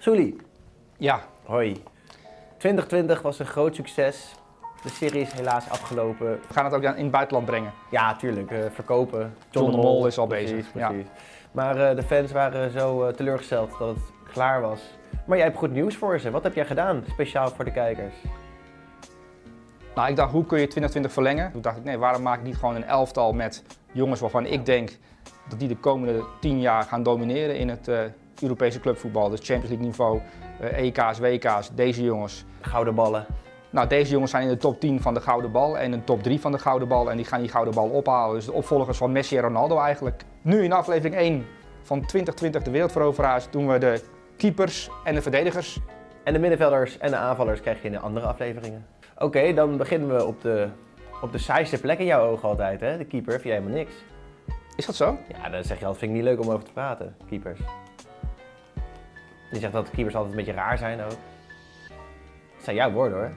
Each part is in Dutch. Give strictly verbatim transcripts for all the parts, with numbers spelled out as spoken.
Soelie. Ja. Hoi. twintig twintig was een groot succes. De serie is helaas afgelopen. We gaan het ook in het buitenland brengen. Ja, tuurlijk. Uh, verkopen. John, John de Mol is al precies, bezig. Precies. Ja. Maar uh, de fans waren zo uh, teleurgesteld dat het klaar was. Maar jij hebt goed nieuws voor ze. Wat heb jij gedaan, speciaal voor de kijkers? Nou, ik dacht, hoe kun je twintig twintig verlengen? Toen dacht ik, nee, waarom maak ik niet gewoon een elftal met jongens waarvan ik denk dat die de komende tien jaar gaan domineren in het uh, Europese clubvoetbal. Dus Champions League niveau, uh, E K's, W K's, deze jongens. Gouden ballen. Nou, deze jongens zijn in de top tien van de gouden bal en in de top drie van de gouden bal en die gaan die gouden bal ophalen. Dus de opvolgers van Messi en Ronaldo eigenlijk. Nu in aflevering één van twintig twintig de wereldveroveraars doen we de keepers en de verdedigers. En de middenvelders en de aanvallers krijg je in de andere afleveringen. Oké, okay, dan beginnen we op de, op de saaiste plek in jouw ogen altijd, hè? De keeper, vind jij helemaal niks. Is dat zo? Ja, dan zeg je altijd, vind ik niet leuk om over te praten, keepers. Je zegt dat keepers altijd een beetje raar zijn ook. Dat zijn jouw woorden hoor.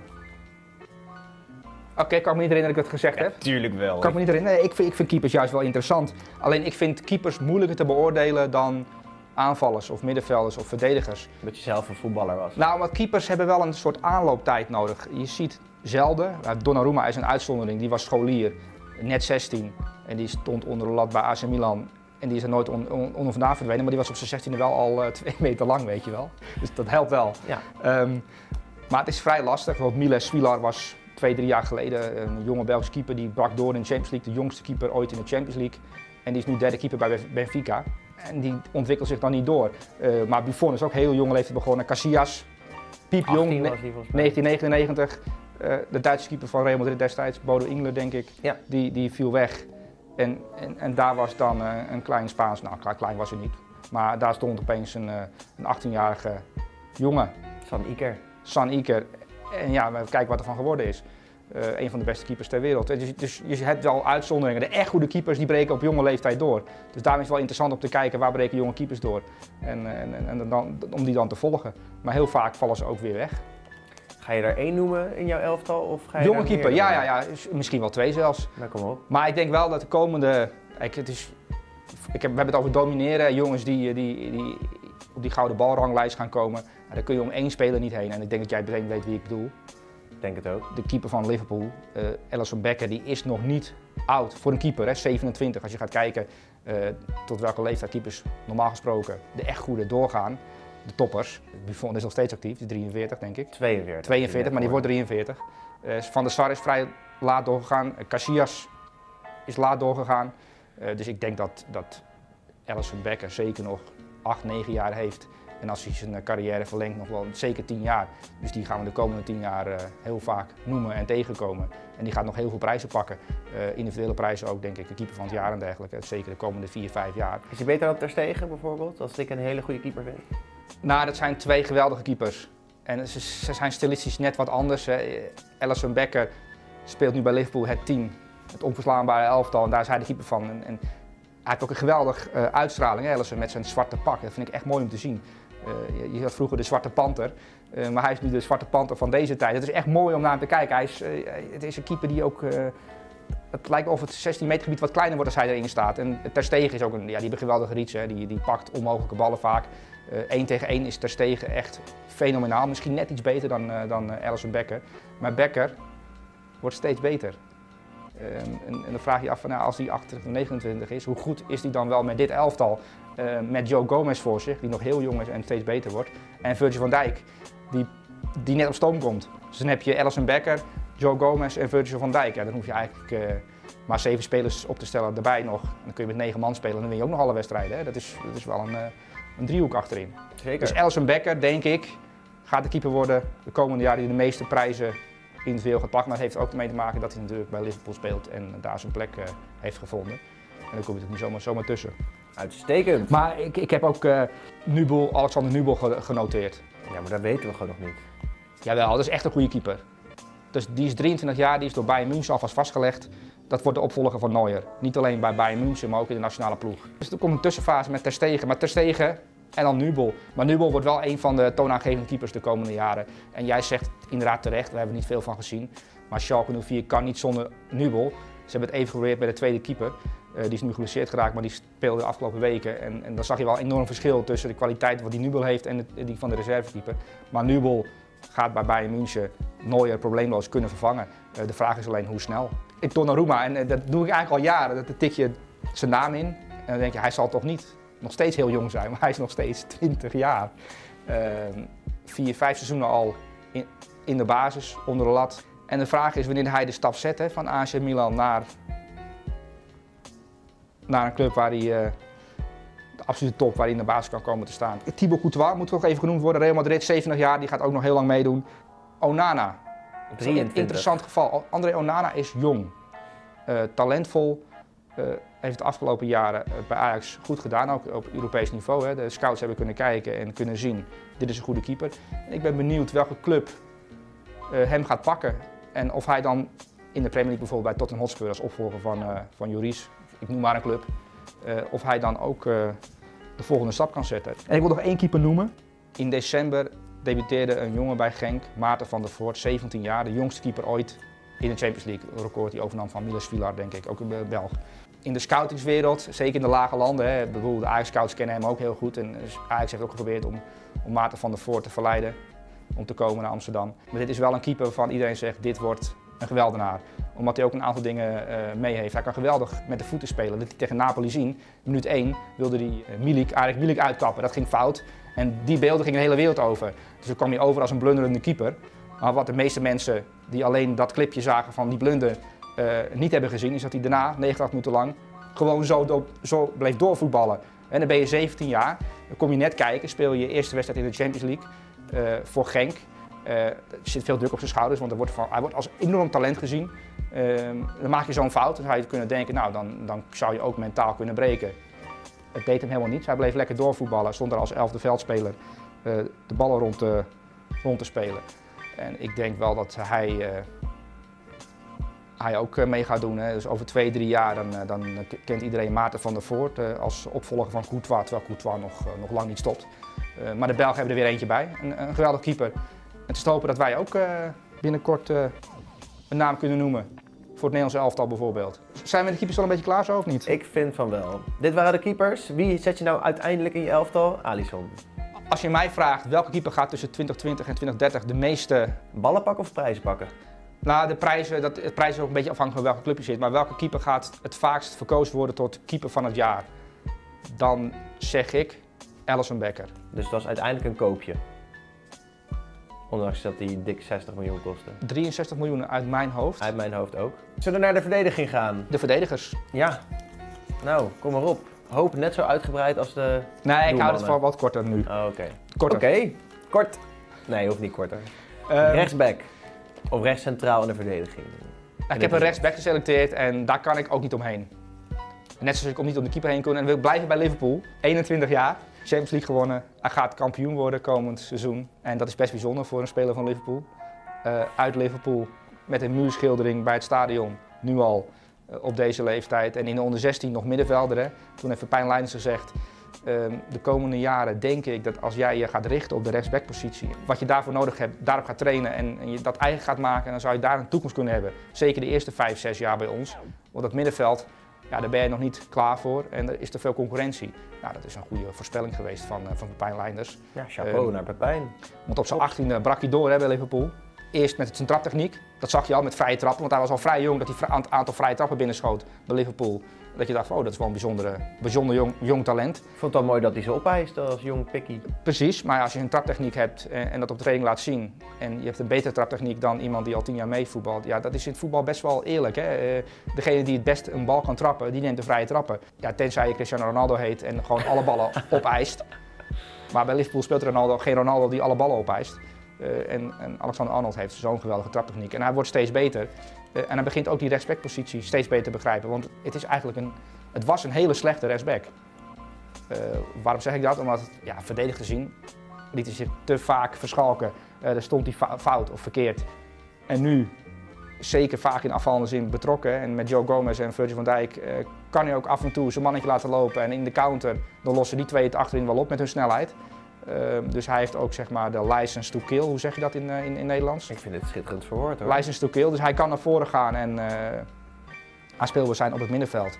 Oké, okay, kan ik me niet herinneren dat ik het gezegd ja, heb? Tuurlijk wel. Kan ik me niet herinneren? Nee, ik vind, ik vind keepers juist wel interessant. Alleen ik vind keepers moeilijker te beoordelen dan aanvallers of middenvelders of verdedigers. Dat je zelf een voetballer was. Nou, want keepers hebben wel een soort aanlooptijd nodig. Je ziet zelden, Donnarumma is een uitzondering, die was scholier, net zestien. En die stond onder de lat bij A C Milan. En die is er nooit on, on, onder vandaan verdwenen, maar die was op zijn zestiende wel al uh, twee meter lang, weet je wel. Dus dat helpt wel. Ja. Um, maar het is vrij lastig, want Miles Svilar was twee, drie jaar geleden een jonge Belgische keeper die brak door in de Champions League, de jongste keeper ooit in de Champions League. En die is nu derde keeper bij Benfica. En die ontwikkelt zich dan niet door. Uh, maar Buffon is ook heel jong leeftijd begonnen. Casillas, piepjong, negentien negenennegentig. Uh, de Duitse keeper van Real Madrid destijds, Bodo Ingler denk ik, ja. die, die viel weg. En, en, en daar was dan uh, een klein Spaans, nou klein was hij niet. Maar daar stond opeens een, uh, een achttienjarige jongen. San Iker. San Iker. En ja, kijk wat er van geworden is. Uh, een van de beste keepers ter wereld. Dus, dus je hebt wel uitzonderingen. De echt goede keepers die breken op jonge leeftijd door. Dus daarom is het wel interessant om te kijken waar breken jonge keepers door. En, en, en dan, om die dan te volgen. Maar heel vaak vallen ze ook weer weg. Ga je er één noemen in jouw elftal? Of ga je jonge keeper, ja, ja, ja, misschien wel twee zelfs. Nou, kom op. Maar ik denk wel dat de komende... Kijk, het is, ik heb, we hebben het over domineren. Jongens die, die, die op die gouden balranglijst gaan komen. Nou, daar kun je om één speler niet heen. En ik denk dat jij meteen weet wie ik bedoel. Ik denk het ook. De keeper van Liverpool, uh, Alisson Becker, die is nog niet oud voor een keeper, hè, zevenentwintig. Als je gaat kijken uh, tot welke leeftijd keepers normaal gesproken de echt goede doorgaan, de toppers. Buffon is nog steeds actief, die is drieënveertig denk ik. tweeënveertig. tweeënveertig, maar die wordt drieënveertig. Uh, Van der Sar is vrij laat doorgegaan, uh, Casillas is laat doorgegaan. Uh, dus ik denk dat, dat Alisson Becker zeker nog acht, negen jaar heeft. En als hij zijn carrière verlengt nog wel zeker tien jaar. Dus die gaan we de komende tien jaar uh, heel vaak noemen en tegenkomen. En die gaat nog heel veel prijzen pakken. Uh, individuele prijzen ook denk ik, de keeper van het jaar en dergelijke. Zeker de komende vier, vijf jaar. Is hij beter dan Ter Stegen bijvoorbeeld, als ik een hele goede keeper vind? Nou, dat zijn twee geweldige keepers. En ze, ze zijn stilistisch net wat anders. Hè. Alisson Becker speelt nu bij Liverpool het team, het onverslaanbare elftal. En daar is hij de keeper van. En, en hij heeft ook een geweldige uh, uitstraling, Alisson, met zijn zwarte pak. Dat vind ik echt mooi om te zien. Uh, je, je had vroeger de Zwarte Panter, uh, maar hij is nu de Zwarte Panter van deze tijd. Het is echt mooi om naar hem te kijken. Hij is, uh, het is een keeper die ook, uh, het lijkt of het zestien meter gebied wat kleiner wordt als hij erin staat. En Ter Stegen is ook een, ja, die heeft een geweldige reach, hè. Die, die pakt onmogelijke ballen vaak. Uh, één tegen één is Ter Stegen echt fenomenaal. Misschien net iets beter dan, uh, dan uh, Alisson Becker. Maar Becker wordt steeds beter. Uh, en, en dan vraag je je af van, nou, als hij achtentwintig, negenentwintig is, hoe goed is hij dan wel met dit elftal? Uh, met Joe Gomez voor zich, die nog heel jong is en steeds beter wordt. En Virgil van Dijk, die, die net op stoom komt. Dus dan heb je Alisson Becker, Joe Gomez en Virgil van Dijk. Ja, dan hoef je eigenlijk uh, maar zeven spelers op te stellen erbij nog. En dan kun je met negen man spelen en dan win je ook nog alle wedstrijden. Hè? Dat, is, dat is wel een, uh, een driehoek achterin. Zeker. Dus Alisson Becker, denk ik, gaat de keeper worden de komende jaren die de meeste prijzen individueel gaat pakken. Maar het heeft ook mee te maken dat hij natuurlijk bij Liverpool speelt en daar zijn plek uh, heeft gevonden. En dan kom je er niet zomaar, zomaar tussen. Uitstekend. Maar ik, ik heb ook uh, Nubel, Alexander Nubel genoteerd. Ja, maar dat weten we gewoon nog niet. Jawel, dat is echt een goede keeper. Dus die is drieëntwintig jaar, die is door Bayern München alvast vastgelegd. Dat wordt de opvolger van Neuer. Niet alleen bij Bayern München, maar ook in de nationale ploeg. Dus er komt een tussenfase met Ter Stegen. Maar Ter Stegen en dan Nubel. Maar Nubel wordt wel een van de toonaangevende keepers de komende jaren. En jij zegt inderdaad terecht, we hebben er niet veel van gezien. Maar Schalke nul vier kan niet zonder Nubel. Ze hebben het even geprobeerd bij de tweede keeper. Uh, die is nu geblesseerd geraakt, maar die speelde de afgelopen weken. En, en dan zag je wel een enorm verschil tussen de kwaliteit wat die Nubel heeft en de, die van de reservekeeper. Maar Nubel gaat bij Bayern München Neuer probleemloos kunnen vervangen. Uh, de vraag is alleen hoe snel. Ik Donnarumma, en uh, dat doe ik eigenlijk al jaren, dat tik je zijn naam in. En dan denk je, hij zal toch niet nog steeds heel jong zijn, maar hij is nog steeds twintig jaar. Uh, vier, vijf seizoenen al in, in de basis, onder de lat. En de vraag is wanneer hij de stap zet hè, van A C Milan naar, naar een club waar hij uh, de absolute top, waar hij in de basis kan komen te staan. Thibaut Courtois moet ook even genoemd worden. Real Madrid, zeventig jaar, die gaat ook nog heel lang meedoen. Onana, een interessant geval. André Onana is jong, uh, talentvol. Uh, heeft de afgelopen jaren bij Ajax goed gedaan, ook op Europees niveau. Hè. De scouts hebben kunnen kijken en kunnen zien, dit is een goede keeper. En ik ben benieuwd welke club uh, hem gaat pakken. En of hij dan in de Premier League bijvoorbeeld bij Tottenham Hotspur als opvolger van, uh, van Lloris, ik noem maar een club, uh, of hij dan ook uh, de volgende stap kan zetten. En ik wil nog één keeper noemen. In december debuteerde een jongen bij Genk, Maarten van der Voort, zeventien jaar, de jongste keeper ooit in de Champions League. Een record die overnam van Milos Vilar, denk ik, ook een Belg. In de scoutingswereld, zeker in de lage landen, hè, bijvoorbeeld de Ajax-scouts kennen hem ook heel goed. En dus Ajax heeft ook geprobeerd om, om Maarten van der Voort te verleiden om te komen naar Amsterdam. Maar dit is wel een keeper waarvan iedereen zegt, dit wordt een geweldenaar. Omdat hij ook een aantal dingen uh, mee heeft. Hij kan geweldig met de voeten spelen. Dat hij tegen Napoli zien, minuut één wilde hij uh, Milik, Arik Milik uitkappen. Dat ging fout. En die beelden gingen de hele wereld over. Dus dan kwam hij over als een blunderende keeper. Maar wat de meeste mensen die alleen dat clipje zagen van die blunder uh, niet hebben gezien, is dat hij daarna, negentig minuten lang, gewoon zo, do zo bleef doorvoetballen. En dan ben je zeventien jaar, dan kom je net kijken, speel je je eerste wedstrijd in de Champions League uh, voor Genk. Uh, er zit veel druk op zijn schouders, want er wordt van, hij wordt als enorm talent gezien. Uh, dan maak je zo'n fout, dan zou je kunnen denken, nou dan, dan zou je ook mentaal kunnen breken. Het deed hem helemaal niet, hij bleef lekker doorvoetballen, stond er als elfde veldspeler uh, de ballen rond te, rond te spelen. En ik denk wel dat hij, uh, hij ook uh, mee gaat doen. Hè. Dus over twee, drie jaar dan, uh, dan kent iedereen Maarten van der Voort uh, als opvolger van Courtois, terwijl Courtois nog, uh, nog lang niet stopt. Uh, maar de Belgen hebben er weer eentje bij, een, een geweldig keeper. En te hopen dat wij ook uh, binnenkort uh, een naam kunnen noemen. Voor het Nederlandse elftal bijvoorbeeld. Zijn we de keepers wel een beetje klaar zo of niet? Ik vind van wel. Dit waren de keepers. Wie zet je nou uiteindelijk in je elftal? Alisson. Als je mij vraagt welke keeper gaat tussen twintig twintig en twintig dertig de meeste ballen pakken of prijzen pakken? Nou, de prijzen, dat, het prijs is ook een beetje afhankelijk van welke club je zit. Maar welke keeper gaat het vaakst verkozen worden tot keeper van het jaar? Dan zeg ik Alisson Becker. Dus dat was uiteindelijk een koopje? Ondanks dat die dik zestig miljoen kostte. drieënzestig miljoen uit mijn hoofd. Uit mijn hoofd ook. Zullen we naar de verdediging gaan? De verdedigers. Ja. Nou, kom maar op. Hoop net zo uitgebreid als de Nee, ik hou het voor wat korter nu. Oh, Oké. Korter. Oké. Okay. Kort. Nee, hoeft niet korter. Um, Rechtsback. Of rechtscentraal in de verdediging. Ik heb een rechtsback geselecteerd en daar kan ik ook niet omheen. Net zoals ik ook niet om de keeper heen kon en wil blijven bij Liverpool. eenentwintig jaar, Champions League gewonnen. Hij gaat kampioen worden komend seizoen. En dat is best bijzonder voor een speler van Liverpool. Uh, uit Liverpool met een muurschildering bij het stadion. Nu al uh, op deze leeftijd. En in de onder zestien nog middenvelder. Hè. Toen heeft Pepijn Leijnders gezegd. Uh, de komende jaren denk ik dat als jij je gaat richten op de rechtsbackpositie, wat je daarvoor nodig hebt, daarop gaat trainen en, en je dat eigen gaat maken, dan zou je daar een toekomst kunnen hebben. Zeker de eerste vijf, zes jaar bij ons. Want dat middenveld, ja, daar ben je nog niet klaar voor en er is te veel concurrentie. Nou, dat is een goede voorspelling geweest van, uh, van Pepijn Leijnders. Ja, chapeau uh, naar Pepijn. Want op zijn achttiende brak hij door hè, bij Liverpool. Eerst met zijn traptechniek, dat zag je al met vrije trappen, want hij was al vrij jong dat hij een aantal vrije trappen binnenschoot bij Liverpool. Dat je dacht, oh, dat is wel een bijzondere, bijzonder jong, jong talent. Ik vond het wel mooi dat hij ze opeist als jong pikkie. Precies, maar als je een traptechniek hebt en, en dat op training laat zien en je hebt een betere traptechniek dan iemand die al tien jaar meevoetbalt, ja, dat is in het voetbal best wel eerlijk. Hè? Degene die het best een bal kan trappen, die neemt de vrije trappen. Ja, tenzij je Cristiano Ronaldo heet en gewoon alle ballen opeist. Maar bij Liverpool speelt Ronaldo geen Ronaldo die alle ballen opeist. Uh, en, en Alexander Arnold heeft zo'n geweldige traptechniek en hij wordt steeds beter. Uh, en hij begint ook die rechtsbackpositie steeds beter te begrijpen, want het is eigenlijk een, het was een hele slechte rechtsback. Uh, waarom zeg ik dat? Omdat, ja, verdedigd gezien, liet hij zich te vaak verschalken. Uh, daar stond hij fout of verkeerd. En nu, zeker vaak in afvallende zin betrokken, en met Joe Gomez en Virgil van Dijk, uh, kan hij ook af en toe zijn mannetje laten lopen en in de counter, dan lossen die twee het achterin wel op met hun snelheid. Uh, dus hij heeft ook zeg maar de license to kill, hoe zeg je dat in, uh, in, in Nederlands? Ik vind het schitterend verwoord hoor. License to kill, dus hij kan naar voren gaan en uh, aanspeelbaar zijn op het middenveld.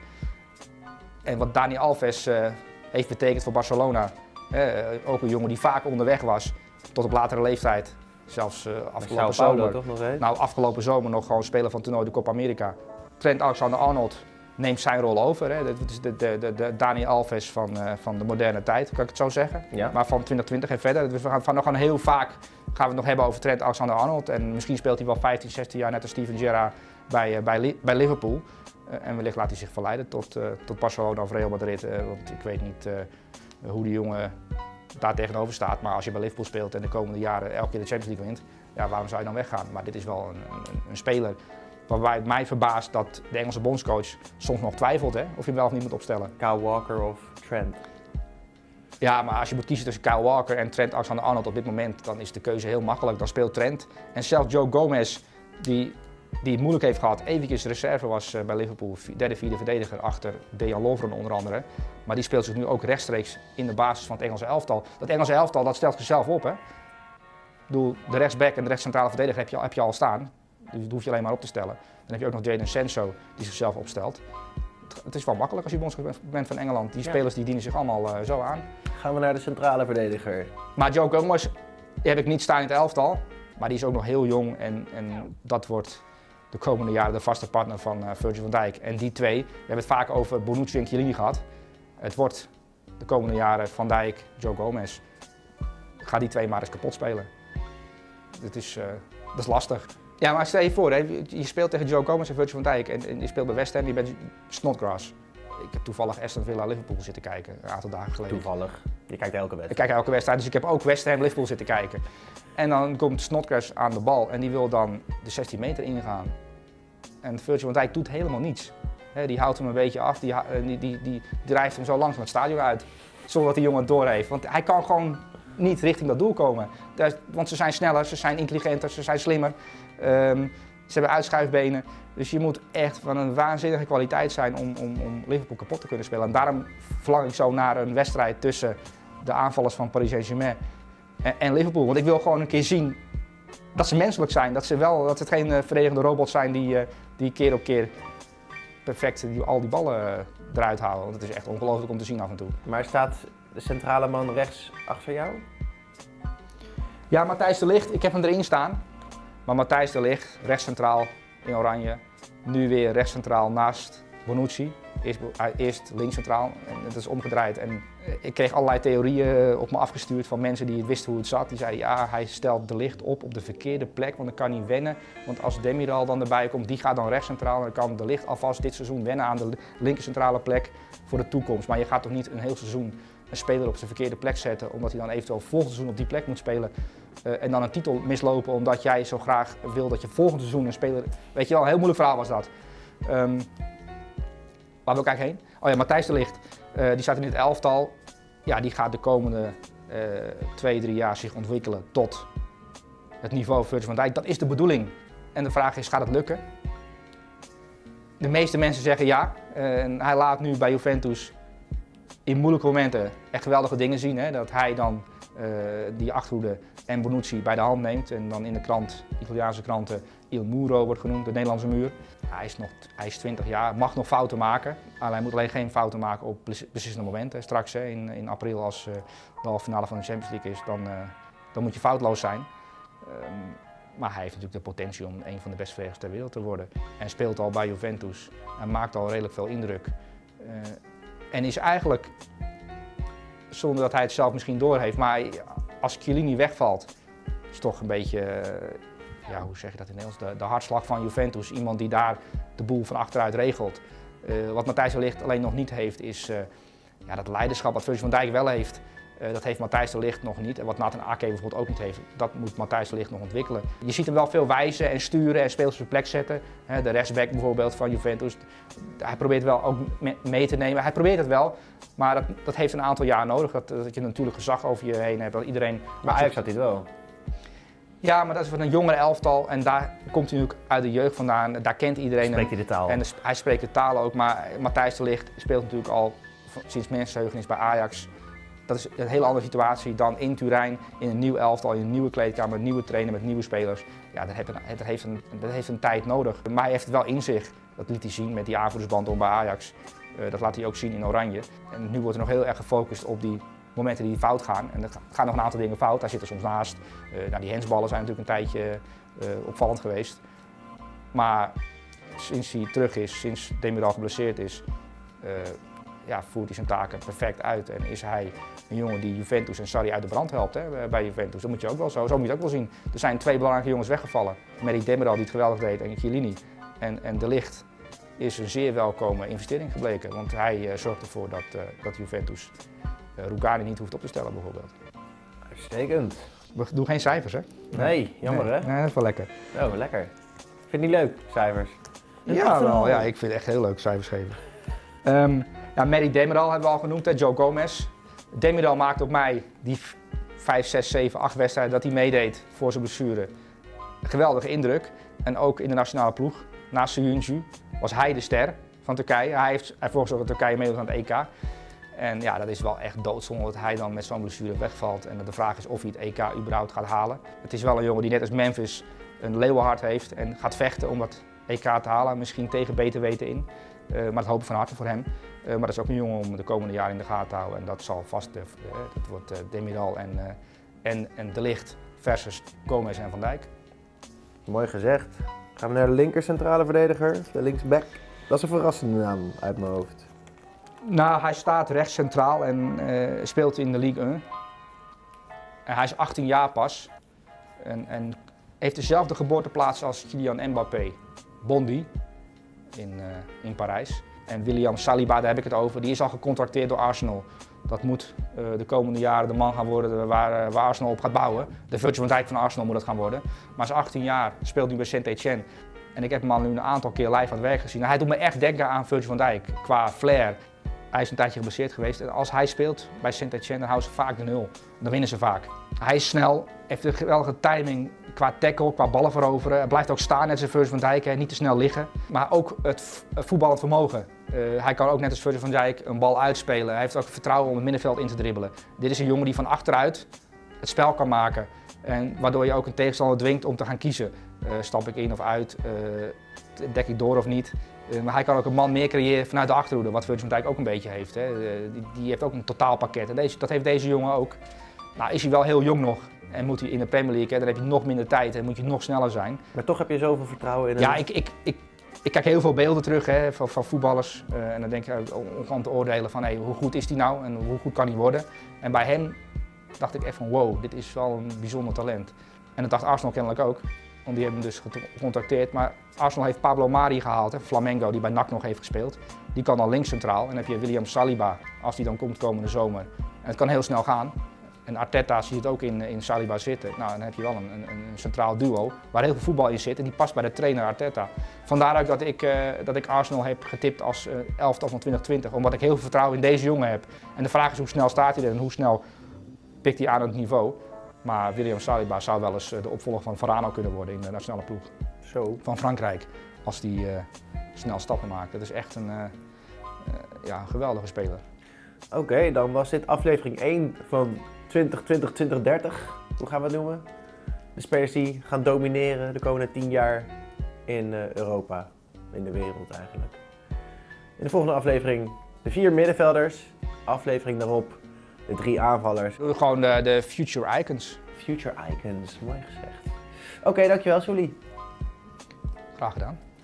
En wat Dani Alves uh, heeft betekend voor Barcelona, uh, ook een jongen die vaak onderweg was, tot op latere leeftijd. Zelfs uh, afgelopen zomer. Toch nog eens? Nou, afgelopen zomer nog gewoon speler van het toernooi de Copa America. Trent Alexander-Arnold neemt zijn rol over. Hè. Dat is de, de, de, de Dani Alves van, uh, van de moderne tijd, kan ik het zo zeggen. Ja. Maar van twintig twintig en verder. Dus we gaan, van nog een heel vaak gaan we het nog hebben over Trent Alexander-Arnold. En misschien speelt hij wel vijftien, zestien jaar net als Steven Gerrard bij, uh, bij, bij Liverpool. Uh, en wellicht laat hij zich verleiden tot, uh, tot Barcelona of Real Madrid. Uh, want ik weet niet uh, hoe die jongen daar tegenover staat. Maar als je bij Liverpool speelt en de komende jaren elke keer de Champions League wint, ja, waarom zou je dan weggaan? Maar dit is wel een, een, een speler waarbij het mij verbaast dat de Engelse bondscoach soms nog twijfelt, hè, of je hem wel of niet moet opstellen. Kyle Walker of Trent? Ja, maar als je moet kiezen tussen Kyle Walker en Trent Alexander-Arnold op dit moment, dan is de keuze heel makkelijk. Dan speelt Trent. En zelfs Joe Gomez, die, die het moeilijk heeft gehad, eventjes reserve was bij Liverpool, derde, vierde verdediger achter Dejan Lovren onder andere. Maar die speelt zich nu ook rechtstreeks in de basis van het Engelse elftal. Dat Engelse elftal, dat stelt zichzelf op, hè. Ik bedoel, de rechtsback en de rechtscentrale verdediger heb je, heb je al staan. Dus dat hoef je alleen maar op te stellen. Dan heb je ook nog Jadon Sancho die zichzelf opstelt. Het is wel makkelijk als je bondscoach bent van Engeland. Die spelers die dienen zich allemaal uh, zo aan. Gaan we naar de centrale verdediger. Maar Joe Gomez die heb ik niet staan in het elftal. Maar die is ook nog heel jong en, en dat wordt de komende jaren de vaste partner van uh, Virgil van Dijk. En die twee, we hebben het vaak over Bonucci en Chiellini gehad. Het wordt de komende jaren Van Dijk, Joe Gomez. Ga die twee maar eens kapot spelen. Dat is, uh, dat is lastig. Ja, maar stel je voor, hè, je speelt tegen Joe Gomez en Virgil van Dijk en, en je speelt bij West Ham, je bent Snodgrass. Ik heb toevallig Aston Villa Liverpool zitten kijken, een aantal dagen geleden. Toevallig? Je kijkt elke wedstrijd? Ik kijk elke wedstrijd, dus ik heb ook West Ham Liverpool zitten kijken. En dan komt Snodgrass aan de bal en die wil dan de zestien meter ingaan. En Virgil van Dijk doet helemaal niets. He, die houdt hem een beetje af, die, die, die, die drijft hem zo langzaam het stadion uit. Zonder dat die jongen het doorheeft, want hij kan gewoon niet richting dat doel komen. Want ze zijn sneller, ze zijn intelligenter, ze zijn slimmer. Um, ze hebben uitschuifbenen. Dus je moet echt van een waanzinnige kwaliteit zijn om, om, om Liverpool kapot te kunnen spelen. En daarom verlang ik zo naar een wedstrijd tussen de aanvallers van Paris Saint-Germain en, en Liverpool. Want ik wil gewoon een keer zien dat ze menselijk zijn. Dat, ze wel, dat het geen uh, verdedigende robots zijn die, uh, die keer op keer perfect die, al die ballen uh, eruit halen. Want het is echt ongelooflijk om te zien af en toe. Maar staat de centrale man rechts achter jou? Ja, Matthijs de Ligt. Ik heb hem erin staan. Maar Matthijs de Ligt, rechtscentraal in oranje, nu weer rechtscentraal naast Bonucci. Eerst, eerst linkscentraal en het is omgedraaid. En ik kreeg allerlei theorieën op me afgestuurd van mensen die wisten hoe het zat. Die zeiden ja, hij stelt de Ligt op op de verkeerde plek, want dan kan hij wennen. Want als Demiral dan erbij komt, die gaat dan rechtscentraal. En dan kan de Ligt alvast dit seizoen wennen aan de linkercentrale plek voor de toekomst. Maar je gaat toch niet een heel seizoen een speler op zijn verkeerde plek zetten, omdat hij dan eventueel volgend seizoen op die plek moet spelen. Uh, en dan een titel mislopen omdat jij zo graag wil dat je volgend seizoen een speler... Weet je wel, een heel moeilijk verhaal was dat. Um, waar wil ik eigenlijk heen? Oh ja, Matthijs de Ligt, uh, die staat in het elftal. Ja, die gaat de komende uh, twee, drie jaar zich ontwikkelen tot het niveau Virgil van Dijk. Dat is de bedoeling. En de vraag is, gaat het lukken? De meeste mensen zeggen ja. Uh, en hij laat nu bij Juventus in moeilijke momenten echt geweldige dingen zien. Hè? Dat hij dan uh, die achterhoede en Bonucci bij de hand neemt. En dan in de krant, Italiaanse kranten, Il Muro wordt genoemd, de Nederlandse muur. Hij is, nog, hij is twintig jaar, mag nog fouten maken. Maar hij moet alleen geen fouten maken op beslissende momenten. Straks hè, in, in april als uh, de halve finale van de Champions League is, dan, uh, dan moet je foutloos zijn. Um, maar hij heeft natuurlijk de potentie om een van de beste verdedigers ter wereld te worden. En speelt al bij Juventus en maakt al redelijk veel indruk. Uh, en is eigenlijk, zonder dat hij het zelf misschien doorheeft, maar als Chiellini wegvalt, is het toch een beetje, ja, hoe zeg je dat in het Nederlands, de, de hartslag van Juventus. Iemand die daar de boel van achteruit regelt. Uh, wat Matthijs de Ligt alleen nog niet heeft, is uh, ja, dat leiderschap wat Virgil van Dijk wel heeft. Uh, dat heeft Matthijs de Ligt nog niet. En wat Nathan Ake bijvoorbeeld ook niet heeft, dat moet Matthijs de Ligt nog ontwikkelen. Je ziet hem wel veel wijzen en sturen en spelers op zijn plek zetten. Uh, de rechtsback bijvoorbeeld van Juventus. Hij probeert wel ook mee te nemen. Hij probeert het wel, maar dat, dat heeft een aantal jaar nodig. Dat, dat je natuurlijk gezag over je heen hebt. Dat iedereen... Maar Ajax had dit wel. Ja, maar dat is van een jongere elftal en daar komt hij natuurlijk uit de jeugd vandaan. Daar kent iedereen Spreekt hij de taal? En de, hij spreekt de taal ook, maar Matthijs de Ligt speelt natuurlijk al sinds mensenheugenis bij Ajax. Dat is een hele andere situatie dan in Turijn, in een nieuw elftal, in een nieuwe kleedkamer, een nieuwe trainer met nieuwe spelers. Ja, dat heeft een, dat heeft een, dat heeft een tijd nodig. Maar hij heeft het wel in zich Dat liet hij zien met die aanvoerdersband om bij Ajax. Uh, dat laat hij ook zien in Oranje. En nu wordt er nog heel erg gefocust op die momenten die fout gaan. En er gaan nog een aantal dingen fout, daar zit er soms naast. Uh, nou, die hensballen zijn natuurlijk een tijdje uh, opvallend geweest. Maar sinds hij terug is, sinds Demiral geblesseerd is, uh, ja, voert hij zijn taken perfect uit. En is hij een jongen die Juventus en Sarri uit de brand helpt, hè, bij Juventus. Dat moet je ook wel zo, zo moet je het ook wel zien. Er zijn twee belangrijke jongens weggevallen. Mary Demiral die het geweldig deed en Chiellini. En, en De Ligt is een zeer welkome investering gebleken. Want hij uh, zorgt ervoor dat, uh, dat Juventus uh, Rugani niet hoeft op te stellen bijvoorbeeld. Uitstekend. We doen geen cijfers, hè? Nee, jammer nee. hè? Nee, dat is wel lekker. Oh, lekker. Vind je het niet leuk, cijfers? Ja, wel, ja, ik vind het echt heel leuk cijfers geven. Um, ja, Mary Demiral hebben we al genoemd, hè, Joe Gomez. Demiral maakte op mij die vijf, zes, zeven, acht wedstrijden dat hij meedeed voor zijn blessure een geweldige indruk. En ook in de nationale ploeg, naast Söyüncü, was hij de ster van Turkije. Hij heeft ervoor gezorgd dat Turkije meedoet aan het E K. En ja, dat is wel echt doodzonde dat hij dan met zo'n blessure wegvalt. En de vraag is of hij het E K überhaupt gaat halen. Het is wel een jongen die net als Memphis een leeuwenhart heeft en gaat vechten om dat E K te halen. Misschien tegen beter weten in. Uh, maar dat hoop ik van harte voor hem. Uh, maar dat is ook een jongen om de komende jaren in de gaten te houden. En dat zal vast, uh, dat wordt uh, Demiral en, uh, en, en De Ligt versus Gomez en Van Dijk. Mooi gezegd. Gaan we naar de linker centrale verdediger, de linksback. Dat is een verrassende naam uit mijn hoofd. Nou, hij staat rechts centraal en uh, speelt in de Ligue één. En hij is achttien jaar pas. En, en heeft dezelfde geboorteplaats als Kylian Mbappé. Bondy in, uh, in Parijs. En William Saliba, daar heb ik het over, die is al gecontracteerd door Arsenal. Dat moet uh, de komende jaren de man gaan worden waar, uh, waar Arsenal op gaat bouwen. De Virgil van Dijk van Arsenal moet dat gaan worden. Maar hij is achttien jaar, speelt nu bij Saint-Etienne. En ik heb hem al nu een aantal keer live aan het werk gezien. Hij doet me echt denken aan Virgil van Dijk, qua flair. Hij is een tijdje geblesseerd geweest en als hij speelt bij Saint-Etienne, dan houden ze vaak de nul. Dan winnen ze vaak. Hij is snel, heeft een geweldige timing qua tackle, qua ballen veroveren. Hij blijft ook staan, net als Virgil van Dijk, hè. Niet te snel liggen. Maar ook het voetballend vermogen. Uh, hij kan ook net als Virgil van Dijk een bal uitspelen. Hij heeft ook vertrouwen om het middenveld in te dribbelen. Dit is een jongen die van achteruit het spel kan maken. En waardoor je ook een tegenstander dwingt om te gaan kiezen. Uh, stap ik in of uit, uh, dek ik door of niet. Uh, maar hij kan ook een man meer creëren vanuit de achterhoede, wat Virgil van Dijk ook een beetje heeft. Hè. Uh, die, die heeft ook een totaalpakket en deze, dat heeft deze jongen ook. Nou is hij wel heel jong nog en moet hij in de Premier League, hè, dan heb je nog minder tijd en moet je nog sneller zijn. Maar toch heb je zoveel vertrouwen in hem? Ja, ik, ik, ik, ik kijk heel veel beelden terug hè, van, van voetballers uh, en dan denk ik om, om te oordelen van hey, hoe goed is hij nou en hoe goed kan hij worden. En bij hem dacht ik echt van wow, dit is wel een bijzonder talent. En dat dacht Arsenal kennelijk ook, want die hebben hem dus gecontacteerd. Maar Arsenal heeft Pablo Mari gehaald, hè, Flamengo, die bij N A C nog heeft gespeeld. Die kan dan links centraal en dan heb je William Saliba, als die dan komt komende zomer. En het kan heel snel gaan. En Arteta ziet het ook in, in Saliba zitten. Nou, dan heb je wel een, een, een centraal duo waar heel veel voetbal in zit en die past bij de trainer Arteta. Vandaar ook dat ik, uh, dat ik Arsenal heb getipt als uh, elftal van twintig twintig, omdat ik heel veel vertrouwen in deze jongen heb. En de vraag is hoe snel staat hij er en hoe snel pikt hij aan het niveau. Maar William Saliba zou wel eens de opvolger van Varane kunnen worden in de nationale ploeg Zo. van Frankrijk. Als die uh, snel stappen maakt. Dat is echt een, uh, uh, ja, een geweldige speler. Oké, okay, dan was dit aflevering één van twintig twintig twintig dertig. Hoe gaan we het noemen? De spelers die gaan domineren de komende tien jaar in uh, Europa. In de wereld eigenlijk. In de volgende aflevering de vier middenvelders. Aflevering daarop de drie aanvallers. Gewoon de, de future icons. Future icons, mooi gezegd. Oké, okay, dankjewel Soelie. Graag gedaan.